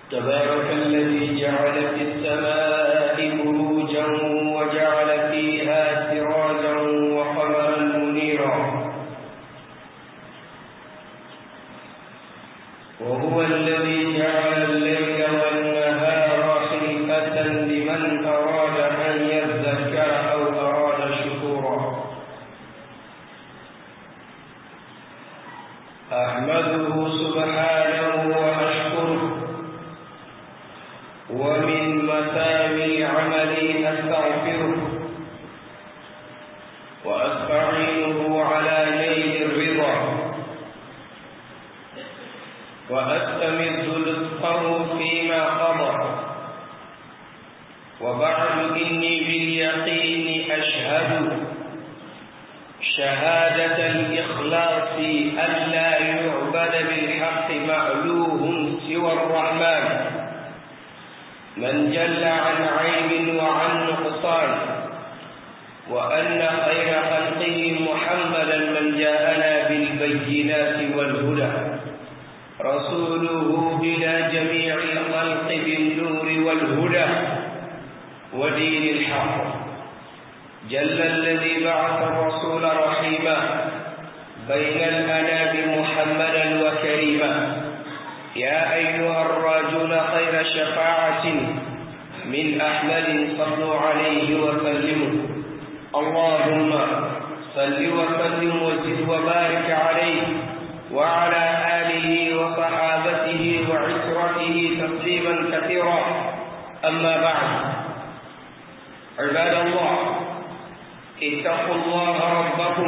تبارك الذي جعل في السماء بروجا وجعل فيها سراجا وقمرا منيرا وهو الذي جعل الليل والنهار خلفة لمن أراد أن يذكر أو أراد شكورا أحمده سبحانه وأشكره ومن مسامي عملي أستغفره وأستعينه على نيل الرضا وأستمد لطفه فيما قضى وبعد إني باليقين أشهد شهادة الإخلاص أن لا يعبد بالحق مألوه سوى الرحمن من جل عن عيب وعن نقصان وأن خير خلقه محمدا من جاءنا بالبينات والهدى رسوله إلى جميع الخلق بالنور والهدى ودين الحق جل الذي بعث الرسول رحيما بين الأنام محمدا وكريما يا أيها الراجون خير شفاعة من أحمد صلوا عليه وسلموا اللهم صل وسلم وزد وبارك عليه وعلى آله وصحابته وعترته تسليما كثيرا أما بعد عباد الله اتقوا الله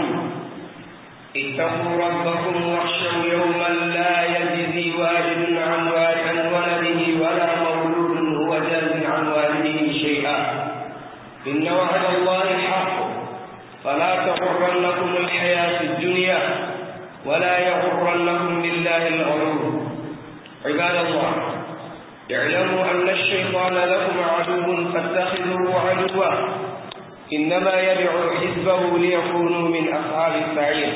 اتقوا ربكم واخشوا يوما لا يجزي والد عن ولده ولا مولود هو جاز عن والده شيئا إن وعد الله حق فلا تغرنكم الحياة الدنيا ولا يغرنكم بالله الغرور عباد الله اعلموا أن الشيطان لكم عدو فاتخذوه عدوا إنما يدعو حزبه ليكونوا من أصحاب السعير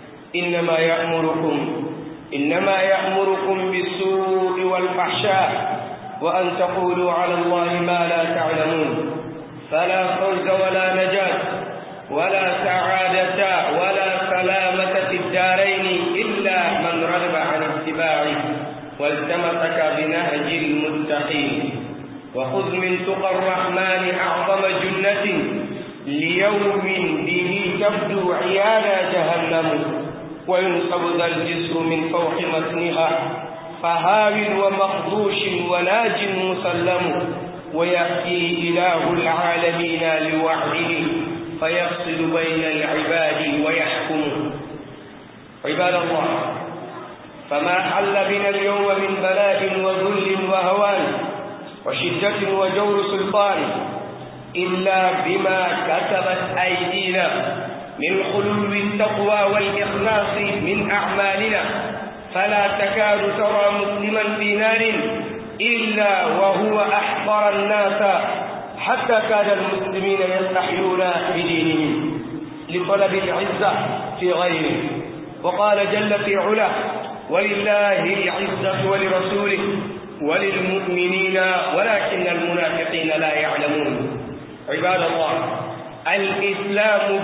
إنما يأمركم بالسوء والفحشاء وأن تقولوا على الله ما لا تعلمون فلا فوز ولا نجاة ولا سعادة ولا سلامة في الدارين إلا من رغب عن اتباعه والتمسك بنهج المتقين وخذ من تقى الرحمن أعظم جنة ليوم به تبدو عيانا جهنم وينصب ذا الجسر من فوق متنها فهاو ومخدوش وناج مسلم ويأتي إله العالمين لوعده فيفصل بين العباد ويحكم عباد الله فما حل بنا اليوم من بلاء وذل وهوان وشدة وجور سلطان إلا بما كسبت أيدينا من خلو التقوى والإخلاص من أعمالنا فلا تكاد ترى مسلما في نار إلا وهو أحقر الناس حتى كاد المسلمين يستحيون بدينهم لطلب العزة في غيره وقال جل في علاه ولله العزة ولرسوله وللمؤمنين ولكن المنافقين لا يعلمون عباد الله الإسلام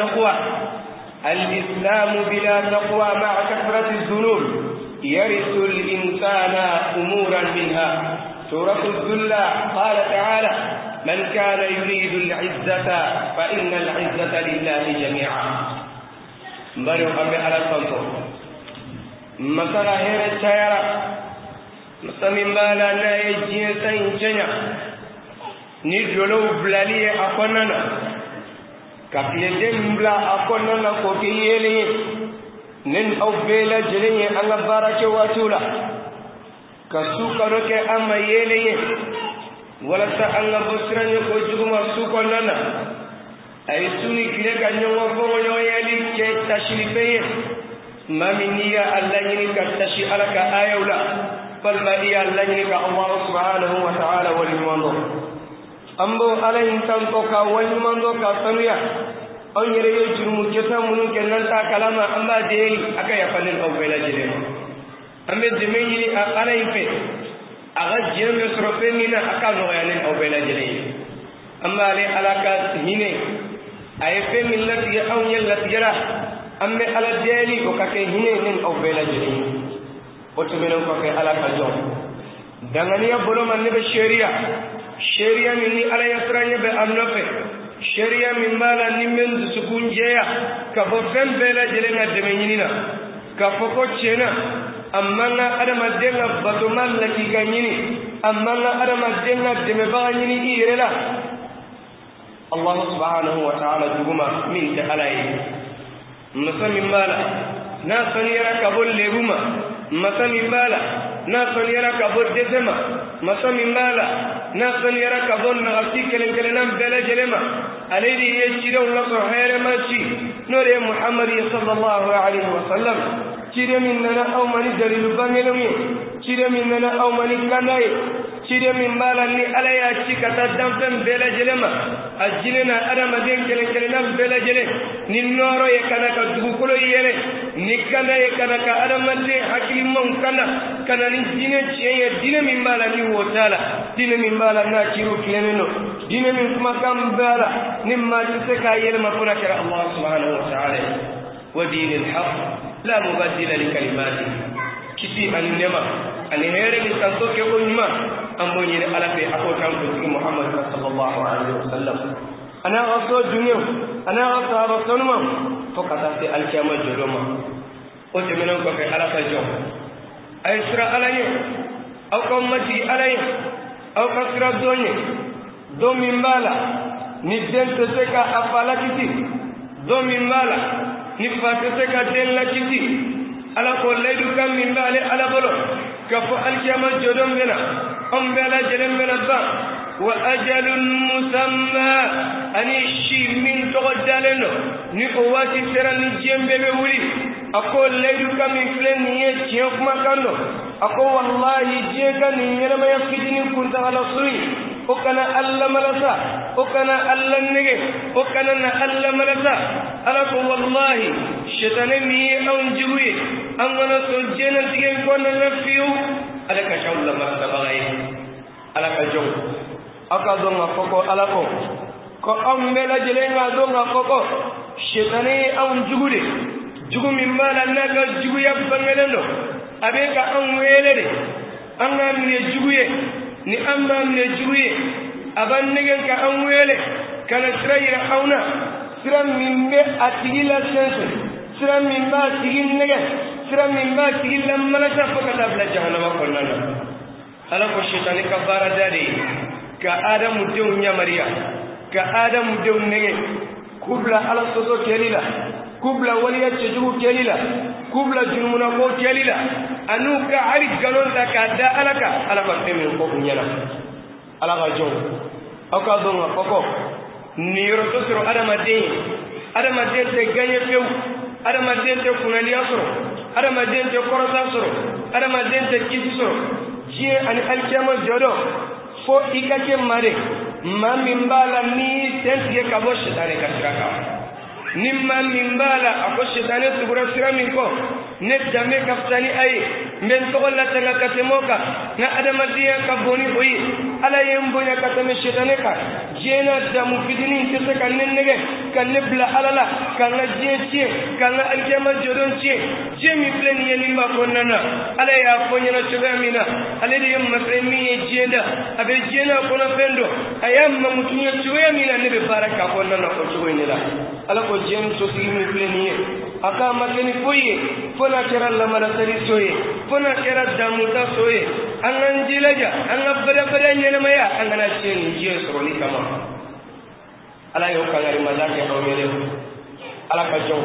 بلا تقوى مع كثرة الذنوب يرث الإنسان أمورا منها تورث الذل قال تعالى من كان يريد العزة فإن العزة لله جميعا مريم أمي على الصنطور مثلا هير التيارة مثلا ما لا يجين سينجنيا نجلو بلالي أقننا كفيدين بلا أقننا كوكيلي نن أو بلا جلي أنا بارك واتولا كسوكرك أما يلي ولا سألنا بسرني كوجوما سوكننا أي سوني كلك نيوم فوق يلي كتشريفين ما مني الله ينك تشي على كآية ولا فالما هي الله ينك الله سبحانه وتعالى والمنظر أمبو عليه تنتوك والمنظر كسميا أن يري جرم جسمه كننتا كلاما أما ديل أكا يفعل أو بلا جلما أما دمي عليه في aga jeme soro femina aka no ya ne o bela jele amma le alaka hine ay femin lati ya aw yalla tijara amme ala deli ko kake hine nen o bela jele o to menen ko ke alaka jo dangani ya bolo man ne be sharia min ni ala yasranya be amnofe sharia min mala ni men sukunjeya ka bo fem bela jele na de menina ka foko chena amma na adama denga batuman la ki ganyini amma na adama denga de me baganyini irela Allah subhanahu wa ta'ala duguma min ta alai musami mala na sanira ka bol lebuma masami mala na sanira ka bol desema masami mala na sanira ka bol na gasi kelen kelenam bela jelema alayhi yajiro la ko hayre machi nore Muhammad sallallahu alaihi wasallam cire min nana aw mani dalilu bangelumi cire min nana aw mani kanay cire min malan ni ala ya ci kata dampen bela jelema ajilena adama den kelen kelenam bela jele ni noro ye kana ka dugulo yele ni kana ye kana ka adama de hakili mon kana ni dine ciye dine min malan ni wotala dine min malan na ciru kileneno dine min kuma kambala nimma ci ka yele ma fura kira Allah subhanahu wa ta'ala wa dinil haqq la mubaddila li kalimati kiti annema ani here ni santo ke ko nyuma ambo ni ala fe ako tan ko Muhammad sallallahu alaihi wasallam ana aso dunyo ana asaba sunma fokata fi alkiyama jodoma o te menon ko fe ala fa jom ay sira alaye aw ko mati alaye aw ko sira donye do mimbala ni dente seka afala kiti do mimbala ni fatete ka della kiti ala ko laydu kam min bale ala bolo kafo alkiyama jodom bena on bela jelem bena ba wa ajalun musamma ani shi min to daleno ni ko wati serani jembe be wuri ako laydu kam min flen ni e kuma kando ako wallahi je kan ni nyama ya fitini kunta ala suri o kana alla malasa o kana alla nege o kana na alla malasa ala ko wallahi shetane mi on jiwi an wana so jena tige ko na nafiu ala ka shawla marta bagay ala ka jong aka do nga foko ala ko am mela jele nga do nga foko shetane on jigude jugu mi mala naga jugu ya bangelendo abe ka an welede an am ne juguye ni amma ne juguye aban negen ka an wele kana sirayra hauna siram min be atigila sense siram min ba tigin negen siram min ba tigil lamala ta fakata bla jahannama konnana ala ko shaytani ka bara dade ka adamu dew nyamariya ka adamu dew nege kubla ala soso kelila kubla waliya cejugu kelila kubla junmuna ko kelila anu ka ari galon ta ka da alaka ala ba temen ko nyana ala ga jong aka donga koko ni roto siro adama de te ganye pew adama de te kunali asoro adama de te korosa soro adama de te kisi soro je an alkiyama jodo fo ikake mare mami mbala ni tentie kabo shetane kasiraka nimma mimbala ako shetane tubura siramin ko ne dame kaftani ay men to la tanga katemoka na adama dia ka boni boyi ala yembo ya katame shetane ka jena damu fidini tese kan nenge kan nebla alala kan jeje kan aljama jodon je mi pleni yeni ma konnana ala ya fonyana tugamina ala de yem masremi jenda abe jena kono fendo ayamma mutunya tugamina ne be baraka konnana ko tugoynila ala ko jem to simi pleni aka makeni foye fona kera la mala tari soye fona kera damuta soye angan jilaja anga bada nyene maya angana chen je soroni kama ala yo kangari mazake o mele ala ka jow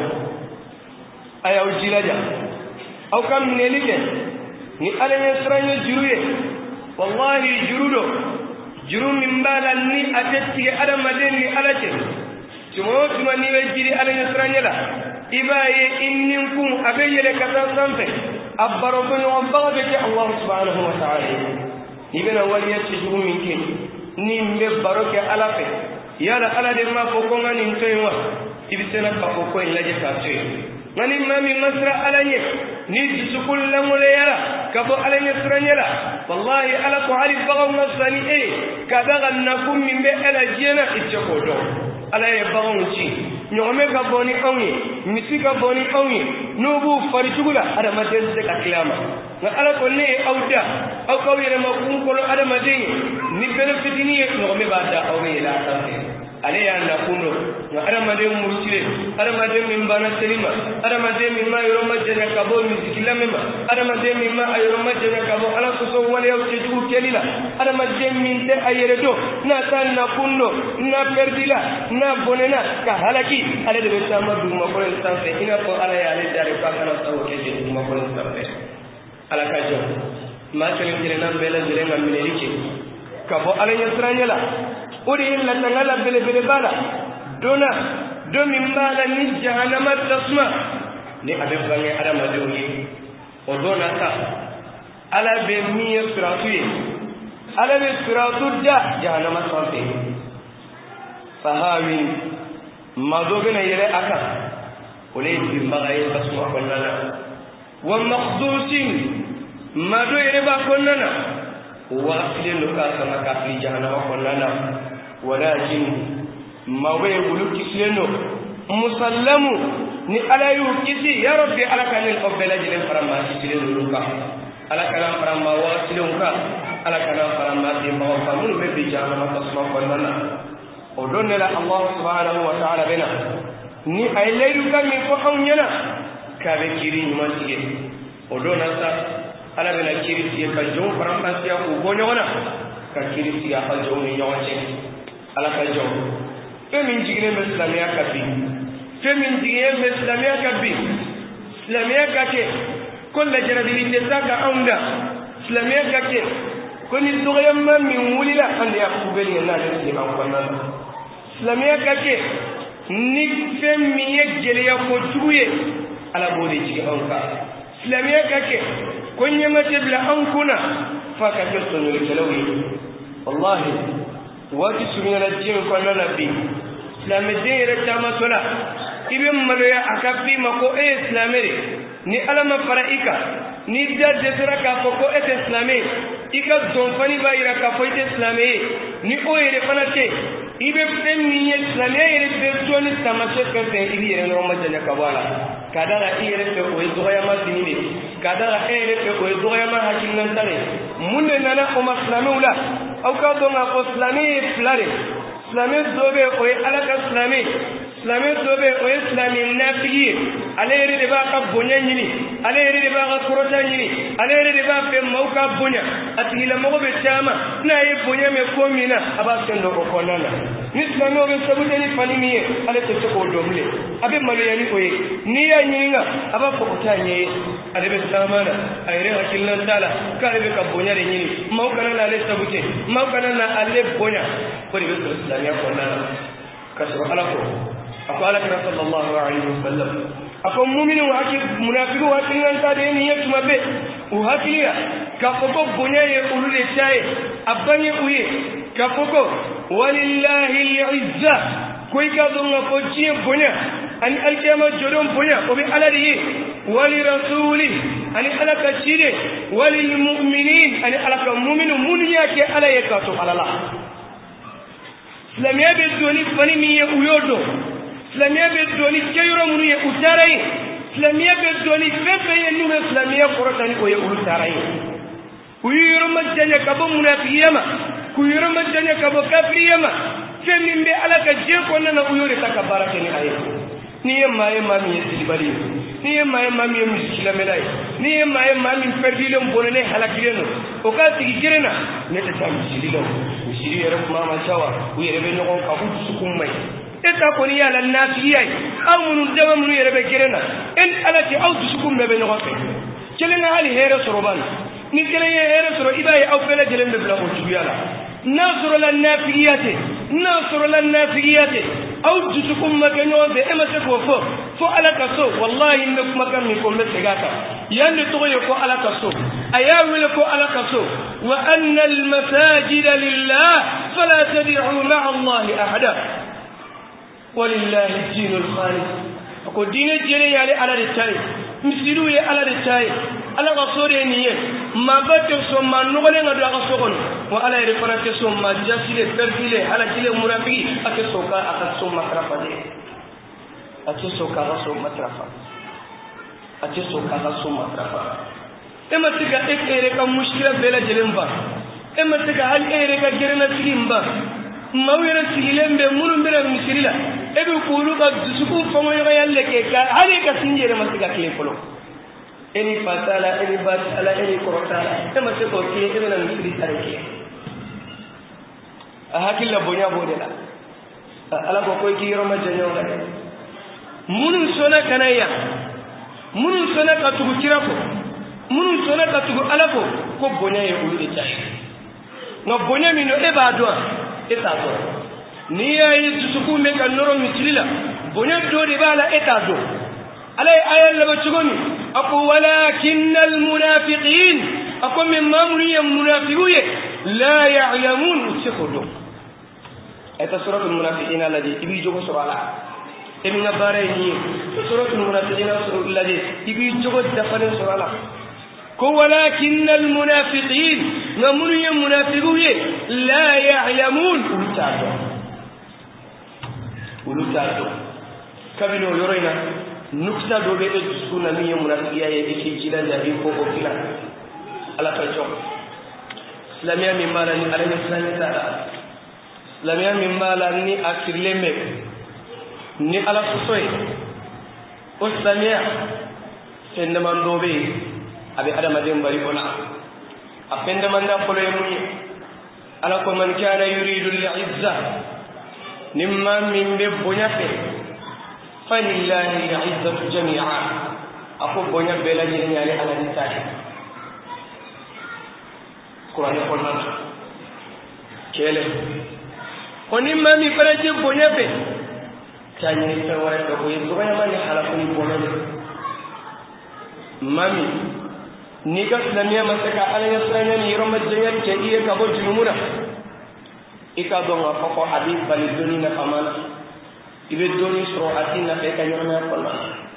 aya jilaja aw kam nelike ni ala yesranye juruye wallahi juru min bala ni atati adama den ni alace tuma ni we jiri ala yesranye la ibaye inninkum abeyele kata sampe abbaro ko no babe ke Allah subhanahu wa ta'ala ibena waliya tijum minke ni mbe baroke alafe yala ala de ma ko ko ngani ntoywa ibitena ka ko ilaje ka tsoy ngani mami masra alanye ni sukul lamule yala ka bo alanye sranyela wallahi ala ko ali bagaw ngasani kada nakum min be ala jena itchokodo ala e bagaw ci ñome ka boni awni misi ka boni awni nubu fari tugula ada maden se ka kiyama na ala ko ne awda aw ko yere ma kun ko ada maden ni benefit ni ñome ba da awni la ta ale ya na kuno na ada maden murtile ada maden min bana selima ada maden min ma yoro majja ka bo misikila mema ada maden min ma ayoro majja ka bo ala ko so wala yaw te jugu kelila ada maden min te ayere do na tan na kuno na perdila na bonena ka halaki ale de sama du ma ko instance ina ko ala ya ale dare ka kana taw ke de ma ko instance ala ka jo ma tele jere na bela jere ngam miliki ka bo ala ya tranyala uri illa tangala bele bele bala dona domi mbala ni jahannama tasma ni abe bange adama dewi o dona ta ala be miye siratu ye ala be siratu da jahannama sante fahawin madogena yele aka ole dimbaga ye tasma konnana wa maqdusin mado yele ba konnana wa aslilu ka sama ka fi jahannama konnana ولكن ما ويقولوا كسلنو مسلم ni ala yu kisi ya rabbi ala kan al qabla jilin farama kisilen luka ala kan farama wasilun ka ala kan farama di ma famun be bi jana tasma qallana odonna la allah subhanahu wa ta'ala bina ni ay leeru kam mi ko hawnyana ka be kiri man tige odonna sa ala bina kiri ti ka jom farama siya ko gonyona ka kiri ti ka jom ni nyawache ala ka jo femin jigine be islamiya ka bi femin jigine be islamiya ka bi islamiya ka ke kullu jarabi ni saka aunda islamiya ka ke koni doyamma min wulila ande ya kubeli na da ni an kwanan islamiya ka ke ni femi ye gele ya ko tuye ala bode jigi anka islamiya ka ke konya mate bla an kuna fa ka ke sonu kelawi wallahi wati sumina la jimi ko na nabi islam deere tama tola ibe maloya akapi mako islamere ni alama faraika ni dadde suraka ko islamé ika don fani bayira ka fo islamé ni oyere fanate ibe fenni islamé ere be toni tamase kete ibi ere no majja ka wala kadara ere be o doya ma dinile kadara ere be o doya ma hakinan tare munne nana o islamé ula aw ka do ma ko islamé flare islamé dobe o alaka islamé islamé dobe o islamé nafiye alere de ba ka bonya nyini alere de ba ka korota nyini alere de ba fe mauka bonya atila mo be chama na ye bonya me ko mina aba sendo ko konana ni islamé o be sabute ni fanimiye ale te ko domle abe maliyani ko ye ni ya nyinga aba ko tanye ale be samana ayre hakilan dala ka be ka bonya de nyini mauka na ale sabute mauka na ale bonya ko be islamé ko nana kaso alako أقول لك صلى الله عليه وسلم أقول مؤمن وأكيد منافق وأكيد أنت ديني يسمى به وهكذا كفوكو بنيا يقولوا لي شيء أبني ويه كفوكو ولله العزة كوي كذون فوجي بنيا أن الكلمة جرم بنيا وبي على ذي ولرسوله أن على كثير وللمؤمنين أن على كمؤمن منيا كي على يكاتو على الله لم يبد دوني فني مية ويودو islamia be doni kayro munu ye utarai islamia be doni fefe ye nume islamia korotani ko ye utarai kuyiro majjanya kabo munafiyama kuyiro majjanya kabo kafiriyama femimbe alaka je ko nana uyore takabaraka ni ayi ni yemma mi silibali ni yemma mi miskila melay ni yemma mi perdile mbonene halakileno o ka tigirena ne ta tamsililo misiri yere mama chawa uyere be nyoko ka fu sukumai eta ko ni yala nafiyai aw munu dama munu yere be girena en alati aw sukum be no ko kelena hali here soroban ni kelena here soro ibai aw fele jelen be bla ko tiyala nasru lan nafiyati aw sukum ma kenyo be emate ko fo alaka so wallahi ne kuma kan mi ko me segata yande to ko alaka so ayawele ko alaka so wa anna al masajida lillah fala tad'u ma'a allahi ahada ولله الدين الخالص أقول دين الجري على التاي مسلوه على التاي ala ga sore niye ma batte so ma nogole ngado ga sokono wa ala ire farate so ma jasile perkile ala tile murafiki ake soka aka so matrafa de ake soka ga so matrafa ake soka ga so matrafa ema tiga ekere ka mushkila bela jelemba ema tiga hal ere ka gerena sigimba mawira sigilembe munu mbere misirila ebe kulu ka dusuku fongo yoga yalle ke ka hali ka sinjere masiga kile folo eni fatala eni batala eni korotala ema se ko kile ebe na misiri tareke ahakilla bonya bodela ala ko koy ki yoro ma janyo ga munu sona kanaya munu sona ka tugu kirako munu sona ka tugu alako ko bonya ye ulu de tay no bonya mi no eba do etazo ni ayi tusuku me kan noro mitrila bonya do de bala etazo alay ayal la bachugoni aqu walakinnal munafiqin aqu mimma muriya munafiquye la ya'lamun sikhudu eta suratul munafiqin alladhi ibi jogo surala emina bare ni suratul munafiqin alladhi ibi jogo dafale surala ko walakinnal munafiqin namuriya munafiquye la ya'lamun ulutado kabino yorina nukta do be suna mi munafiqiya ye ci jila jabi ko ko kila ala ta jo islamia mi mala ni ala ni sanita islamia mi mala ni akileme ni ala soy o islamia sende man do be abi adama dem bari ona apenda manda polo yemuni ala ko man kana yuridu al-izza nimma min be bonyafe falillahi al-izzatu jami'a ako bonya bela jini nyale ala ni tadi Qur'an ko nan kele ko nimma mi faraje bonyafe tani ta wara ko yeso banya mani hala ko ni bonyafe mami ni ka islamia masaka ala yasranya ni roma jengen ke iye ka bo junumuna ika donga foko hadith bali doni na famana ibe doni suro atina fe kanyama kono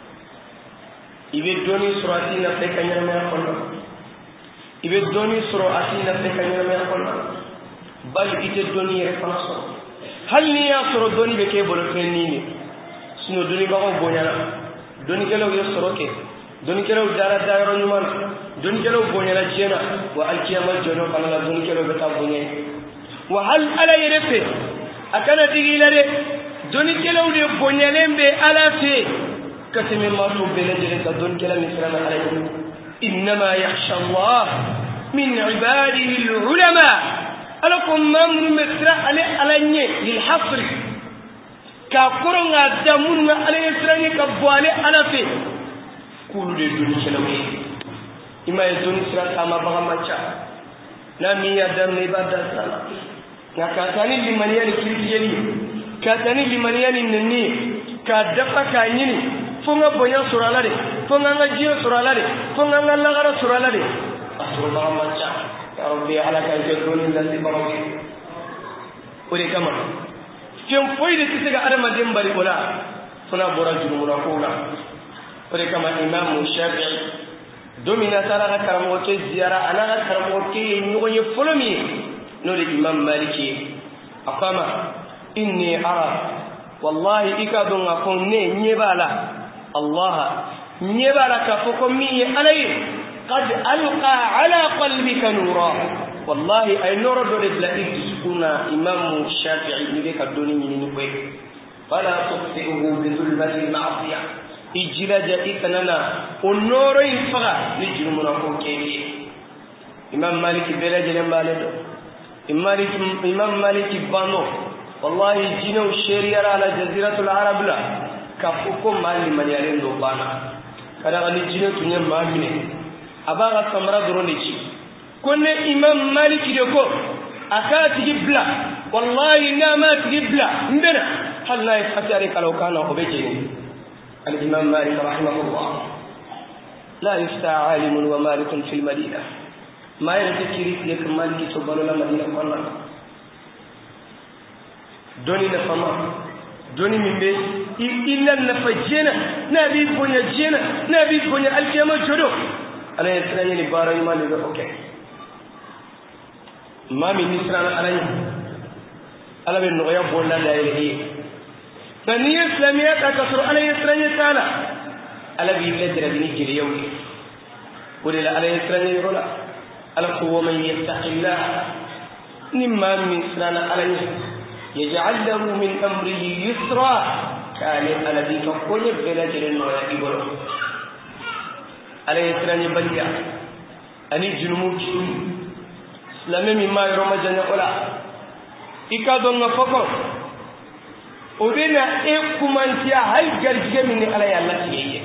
ibe doni suro atina fe kanyama kono ibe doni suro atina fe kanyama kono bal ite doni reference hal ni ya suro doni be ke bolo fenini sino doni ba ko bonyana doni kelo yo suro ke doni kelo dara dara nyuman doni kelo bonyana jena wa alkiyama jono kala doni kelo beta bonye wa hal ala yerefe akana digilare doni kelo de bonyalembe ala fe katime mafu belejele ka doni kelo misrana alayhi inma yakhsha Allah min ibadihi alulama alakum mamnu misra alanye lil hasr ka koronga damunga alayhi ka boale ala fe kulu de doni kelo ima doni sira kama baga macha na miya damne ibada sala na katani limaniyani kiriyeni katani limaniyani nini ka dafa ka yini fonga bonya suralade fonga ngajiyo suralade fonga ngallagara suralade asuru baga macha ya rabbi ala ka je doni ndandi barawi ore kama kem foide kisiga adama dembari ola funa bora jumura kola ore kama imam shafi'i domina sara karamo ke ziara ana karamo ke nyoye folomi no de imam maliki akama inni ara wallahi ikadun akon ne nyebala allah nyebala ka foko mi alay qad alqa ala qalbika nura wallahi ay noro do de la ikuna imam shafi'i ni ka doni ni ko fala tusihu bi zulmati ma'siyah ijira jati kanana onoro ifaga ni junumuna ko kebe imam maliki bela jele mbaledo imam maliki bano wallahi jino sharia ala jaziratul arab la kafuko mali maniare ndo bana kada ali jino tunya mamine abaga samra dronici konne imam maliki de ko akati gibla wallahi nama gibla mbena halla yafati kala kana obejeni الإمام مالك رحمه الله لا يفتى عالم ومالك في المدينة ما يذكر لك مالك سبحانه المدينة قلنا دوني نفما دوني من بيت إلا نفجينا نبي بني جينا نبي بني الكيما جدو ala yesranya ni bara yima le okay mami ni sirana alanya ala be no ya bolla la ile fani islamiya ta kasur ala yesranya tala ala bi le dira ni jiri yawi wala ala yesranya rola ala ko man yattaqillah nimma min sirana alanya yaj'al lahu min amrihi yusra kale alladhi takuni bela jiri no ya ibolo ala yesranya baliya ani junumu lame mi ma yoro majanya ola ikado nga foko obena e kumantia hay garjige min ala yalla tiye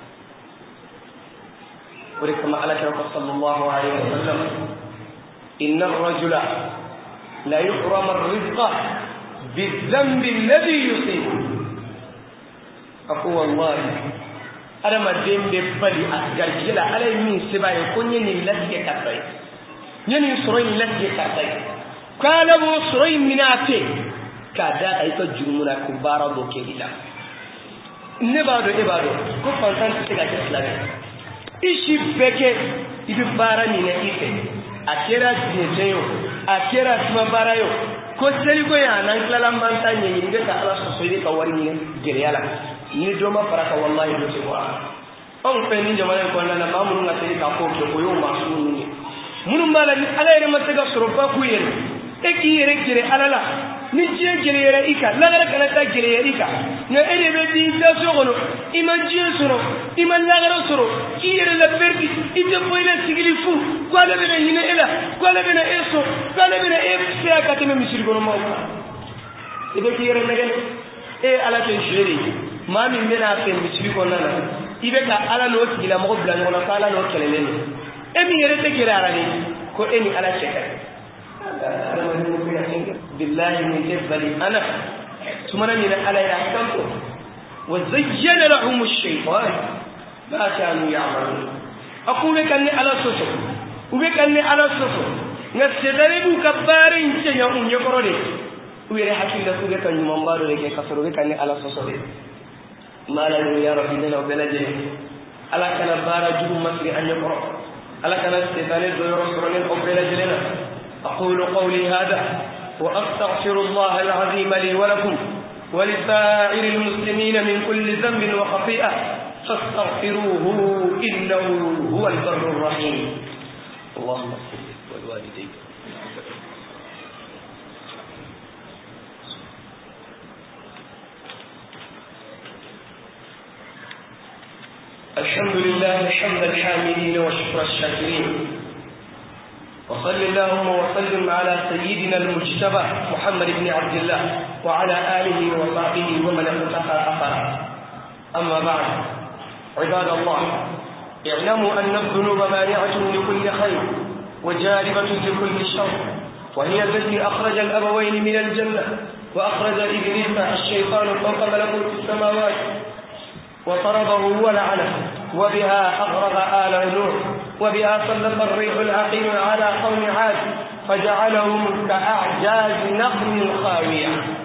ore kama ala sallallahu alaihi wasallam inna ar-rajula la yuhram ar-rizqa bi-dhanbi alladhi yusib aku wallahi ada madembe bali garjige la ala min sibaye ko nyeni latiye katay ñeni soroy lati kartay kala bo soroy minate kada ay ko jurumuna ko bara do kelila ne bado ko fantan tiga islami ishi beke ibi bara ni ne ife akera dinjeyo akera tuma bara yo ko seli ko ya nan kala manta nyi ngi ka ala so seli ka wari ni gereyala ni do ma faraka wallahi do se wa on pe ni jamane ko na mamu ngati ka ko yo masu ni munum bala ni ala yere matega soroba ku yere e ki yere gere alala ni je gere yere ika la gara kana ta gere yere ika na ere be di da sogono ima je soro ima la gara soro ki yere la perdi ite boyle sigili fu kwala be hina ela kwala be na eso kwala be na efse aka teme misiri gono mawu ide ki yere nagel e ala te jeri mami mena fe misiri gono na ibe ka ala no sigila mo bla ngona kala no keleleni emi yere te kirara ni ko eni ala cheka billahi min jabali ana tumana ni ala ya kanto wa zayyana lahum ash-shaytan ma kanu ya'malun akube kan ni ala soso ube kan ni ala soso ngasedare bu kabarin ce ya unye korode uyere hakilla ube kan ni mambaro ke kasoro ube kan ni ala soso de malanu ya rabbi dana belaje ala kana bara jubu masri anya korode على كان استثاني دور رسولين قبل جلنا أقول قولي هذا وأستغفر الله العظيم لي ولكم ولسائر المسلمين من كل ذنب وخطيئة فاستغفروه إنه هو البر الرحيم اللهم صل والوالدين الحمد لله حمد الحامدين وشكر الشاكرين وصل اللهم وسلم على سيدنا المجتبى محمد بن عبد الله وعلى آله وصحبه ومن اقتفى أثره أما بعد عباد الله اعلموا أن الذنوب مانعة لكل خير وجالبة لكل شر وهي التي أخرج الأبوين من الجنة وأخرج إبليس الشيطان فوق ملكوت السماوات وطرده ولعنه وبها أغرق آل نوح وبها سلط الريح العقيم على قوم عاد فجعلهم كأعجاز نخل خاوية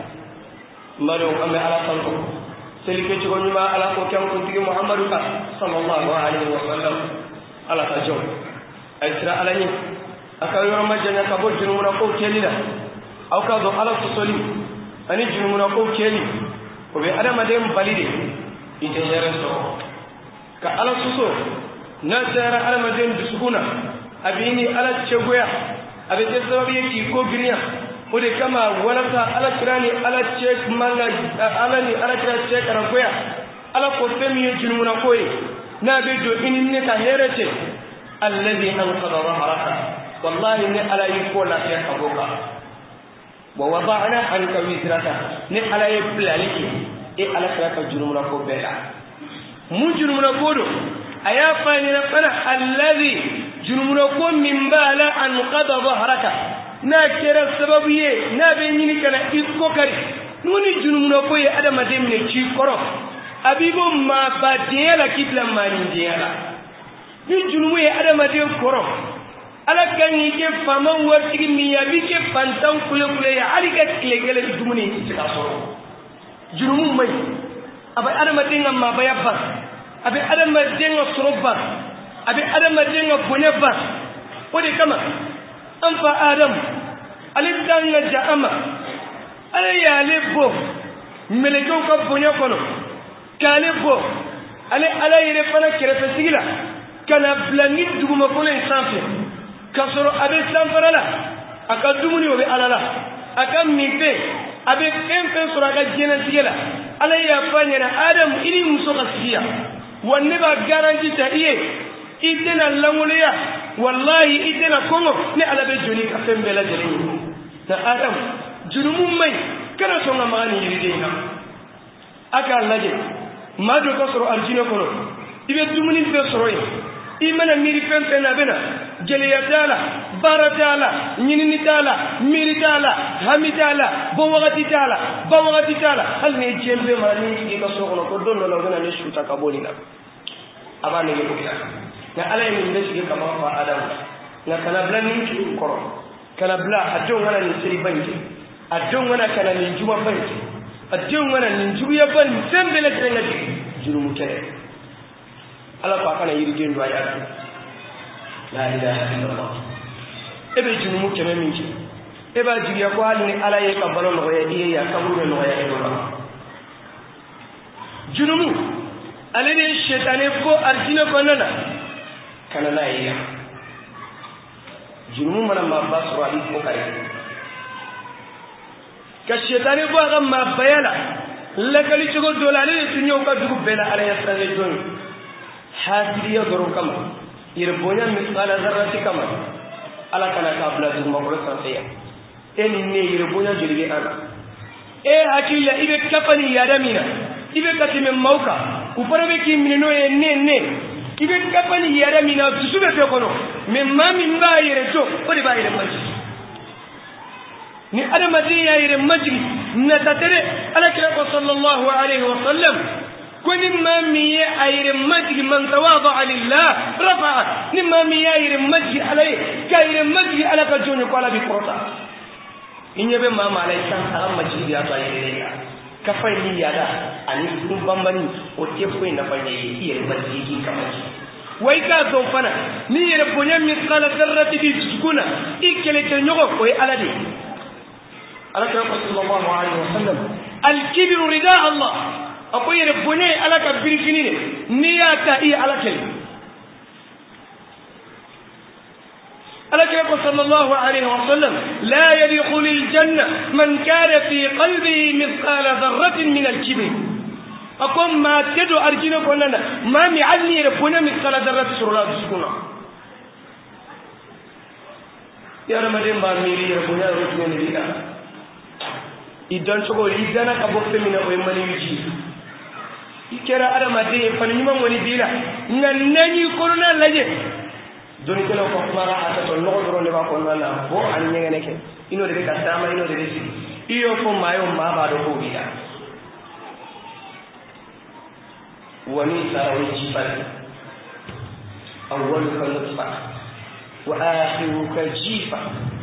ملو أمي على صنعه سلك تقول ما على قوكم كنت محمد صلى الله عليه وسلم على تجول أسرع عليه أكاو يوم جنة كبو جنونا قو كيلنا أو كذو على تصلي أني جنونا قو كيلي وبأنا مدين بليدي ite yare so ka ala suso na tsara ala majen bisuguna abini ala chegoya abete sababu yake ko giriya ko de kama walaka ala kirani ala chek manga ala ni ala kira chek aragoya ala ko femi jununa koyi na be do inne ka herete alladhi anqadha dhahraka wallahi ni ala yiko la ya kaboka wa wada'na anka wizraka ni ala yiblaliki e ala ka junumuna ko bela mu junumuna ko do aya fani na fana alladhi junumuna ko min bala an qada dhahraka na kira sababu ye na be nyini kana iko kari nuni junumuna ko ye adama demne ci koro abibo ma badela kibla mani diala ni junumu ye adama de koro ala kanyi ke faman wartigi mi ya bi ke fantan kule kule ya alika kilegele dumuni ci ka soro junumu mai abai adama dinga ma baya bas abai adama dinga soroba abi adamaden ga bonya ba o de kama an fa adam alidan ga ja'ama ala ya lebo meleko ko bonya kono kale bo ala yere fana kerefe sigila kana blangi duguma kono sanfe kasoro abe sanfara la aka dumuni o be alala aka mipe abe pempe sura ga jena sigila ala ya fanya na adam ili muso kasiya wanne ba garanti ta iye itena languliya wallahi itena kongo ne ala be joni ka fembe la jeli na adam jurumu mai kana songa mani yiride na aka laje mado ko soro arjino kono ibe dumuni be soro yi imana miri pempe na bena jeli ya dala baradala nyinini dala miri dala hamidala bawagati dala hal ne jembe mani e ko soro ko dondo la gona ne shuta ka bolina abane ko na alay min besi kama fa adam na kana blani ko kana bla adon wala ni siri banki adon wala kana ni juba banki adon wala ni juya ban sembele tenga jurumu kene ala fa kana yiri gendo aya la ilaha illallah ebe jurumu kene minki eba jiya ko alni ala ye ka balon ko ye ya kaburu no ya illallah jurumu alene shetane ko arjina ko nana kana na iya jurumu mana ma basro ali ko kare ka shetane bo ga ma bayala la kali cigo dolale tunyo ka dugu bela ala ya sare don hadiya goro kama irbonya misala zarrati kama ala kana ka bla dugu ma ko santiya eni ne irbonya jiribe ana hakilla ibe kafani yadamina ibe katime mauka uparabe ki mineno ne ibe kapani yara mina tusube pe kono me mami mba yere to odi ba yere maji ni adama di yere maji na tatere ala kira ko sallallahu alaihi wa sallam kuni mami ya yere maji man tawada lillah rafa'a ni mami ya yere maji alai ka yere maji ala ka jonyo ko ala bi prota inyebe mama alai san salam maji ya ta yere ya kafai ni yada ani kun bambani o tefo ina fanye yere maji kamaji way ka do fana ni yere bonya misqala dharrati bi sukuna ikele ke nyogo ko alade ala ka sallallahu alaihi wasallam al kibru rida allah apo yere bonya ala ka birfinine ni ya ta i ala kel ala ka sallallahu alaihi wasallam la yadkhulu al janna man kana fi qalbihi misqala dharratin min al kibr akon ma tedo arjino ko nana ma mi alni re pona mi kala darati surla sukuna ya ramadem ba mi re pona ro tune ni dika idan sogo idana ka bo femina o mani wiji ikera ada made fan nyima ngoni bila nan nani korona laje doni kala ko mara ata to no do le ba ko nana bo an nyenge neke ino de ka sama ino de si iyo ko mayo ma ba do ko bila ومن الجبل أولك نطفة وآخرك جيفة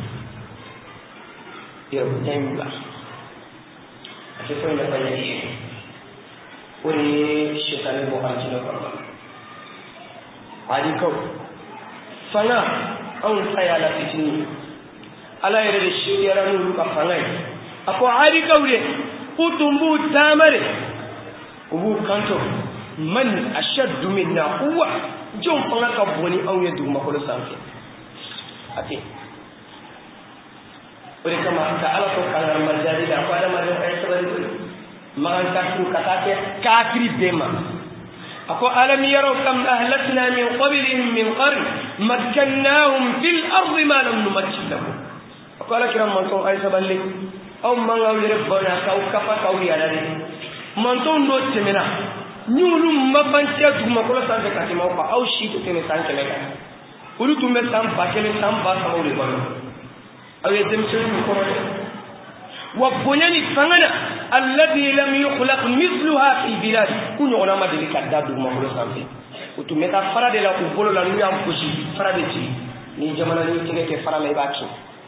يربطين الله أكيفين لفنيه ولي الشيطان المهاجر الله عليكم فنا أن سيالا فتني على يرد الشيطان نورك فنائي أكو عليكم لي أتنبو تامري أبو كانتو man ashaddu minna quwwa jom fanga ka boni aw ya duma ko sanke ati ore kama ka ala ko kala majadi da ko ma do ay sabari ko man ka ku katake kafiri bema ako alam yaraw kam ahlakna min qablihim min qarn makkannahum fil ardi ma lam numakkin lahum ako ala kiram man ko ay sabali aw man aw yere bona ka kafa ka wi ala man ton do temena nyulu mabantia duma ko sanke katima ko aw shi to tene sanke lega ulu tume sam bakele sam ba sa ule bano awe dem sunu ko wa bonyani fangana alladhi lam yukhlaq mithluha fi bilad kunyo ona madeli kadda duma ko sanke utume ta farade la ko bolo la nu am kushi farade ti ni jamana ni tege ke farala ibaki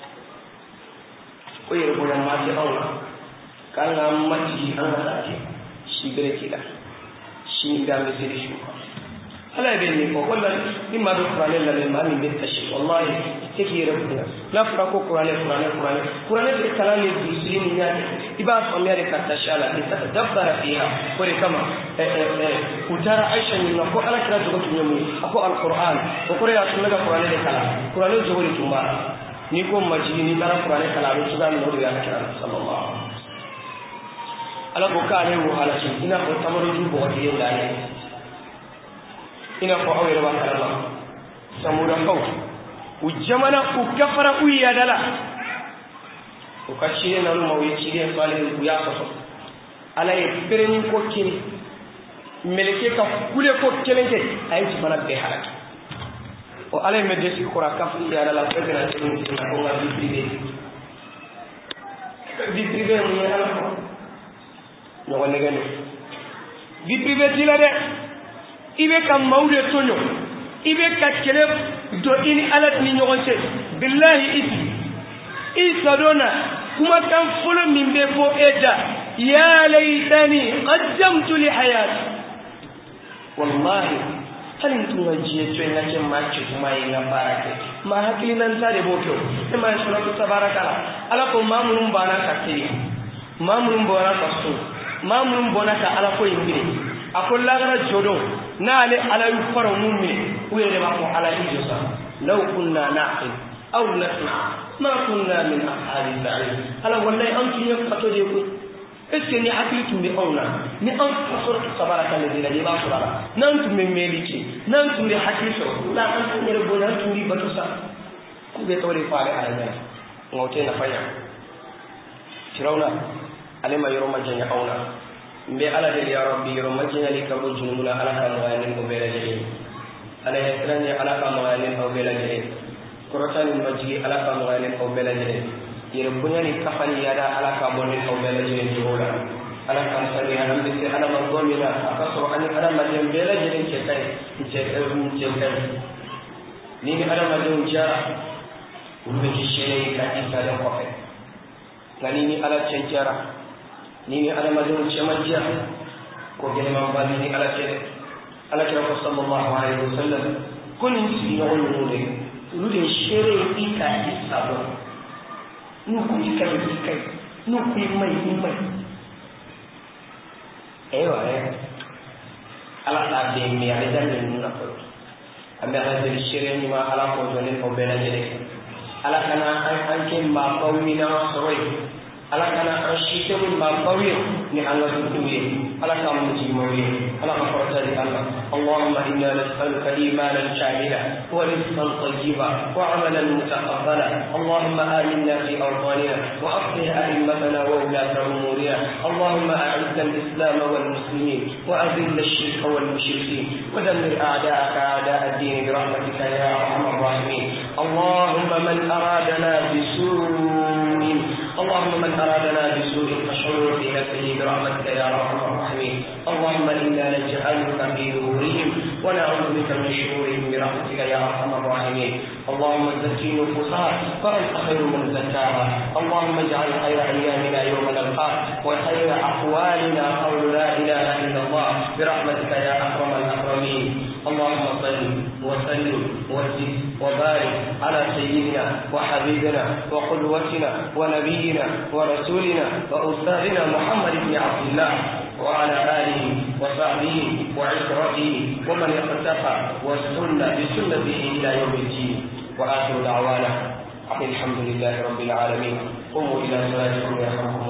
ko yere bonya ma ti awla kanga mati anga ta shi bere kila shi da me sele shi ko ala be ni ko wala imma do qur'an la le ma min bitashi wallahi teki rabbuna la fura ko qur'an de kala le muslimin ya iba famia de katashala itadabbara fiha ko kama utara aisha ni ko ala kira jogo tunyamu ako alquran ko ya sunna qur'an de kala qur'an de jogo tumba ni ko majini ni tara qur'an kala ro suga no do ya kira sallallahu ala ko ka ne wo ala shi ina ko tamaro ju bo di yenda ne ina ko awere ba kala samura ko ujamana ukafara uyadala ukashire na rumo wichire swale uyako ala ye pereni ko kini meleke ka kule ko kelenge ay ci bana be halaki o ala me desi ko ra kafu ya dala ko gëna ci ko nga bi privé mu ala ko no wala gëna bi privé ti la de ibe kam mawde tonyo ibe ka kele do ini alat ni ñogonte billahi iti isa dona kuma kan fulo min be fo eda ya laytani qaddamtu li hayati wallahi halin tun wajiye to ina ce ma ci kuma ina barake ma hakili nan tare bokyo e ma sura tabarakala ala ko mamun bana ka ke mamun bona ka so mamun bona ka ala ko yimbe akol lagara jodo nale ala yu faro mumme ويرى ما على الجزاء لو كنا نعقل أو نسمع ما كنا من أصحاب السعير هلا والله أنتم يقطعوا يقول إسكني حكيتم بأونا نأنتم صورة تبارك الذين لا صلاة نأنتم من ملكي نأنتم لحكيتم لا أنتم يربون أنتم لي بتوسا كوبي توري فاري على الناس موتين فيا شرونا على ما يروم جنيا أونا مبي على يا ربي يروم جنيا لكبر جنونا على كانوا مبيلا جنيا ala yakrani ala ka mawalin aw belajere korotani majigi ala ka mawalin aw belajere yere bunyani kafani yada ala ka bonin aw belajere jola ala ka sari ala bi ala ma gomina akaso ani ala ma dem belajere ke kai ni ala ma dem jara umbe shele ka isa da ko fe ngani ni ala chenjara ni ala ma dem chemaja ko gele ma bani ni ala chere ala kira sallallahu alaihi wasallam kun si no nude nude shere ika isabo nu ku kai nu ku mai ewa ala ta de mi ala dan ni na ko ambe ala de shere ni ma ala ko jone ko bela jere ala kana an ke ma pawmi na soroi ala kana an shite mun ma pawmi ni Allah tuwe ala ka mu ji mawi ala ka farta di Allah Allahumma inna nas'aluka imanan shamila wa rizqan tayyiba wa 'amalan mutaqabbala Allahumma aminna fi awtanina wa aslih a'immatana wa ulata umurina Allahumma a'izz al-islam wal muslimin wa adhill ash-shirk wal mushrikeen wa dammir a'da'aka a'da' ad-din bi rahmatika ya arhamar rahimin Allahumma man aradana bisu'in اللهم من أرادنا بسوء فاشغله في نفسه برحمتك يا أرحم الراحمين اللهم إنا نجعلك في نورهم ونعوذ بك من شرورهم برحمتك يا أرحم الراحمين اللهم زكي نفوسها فأنت خير من زكاها اللهم اجعل خير أيامنا يوم نلقاك وخير أقوالنا قول لا إله إلا الله برحمتك يا أكرم الأكرمين اللهم صل وسلم وزد وبارك على سيدنا وحبيبنا وقدوتنا ونبينا ورسولنا وأستاذنا محمد بن عبد الله وعلى آله وصحبه وعشرته ومن اقتفى واستنى بسنته إلى يوم الدين وآخر دعوانا الحمد لله رب العالمين قوموا إلى صلاتكم يرحمكم